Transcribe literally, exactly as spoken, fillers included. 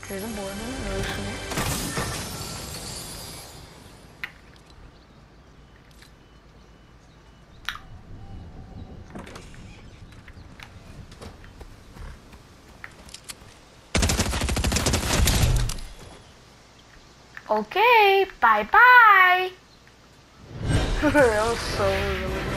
There's a board really soon. Okay, bye bye. That was so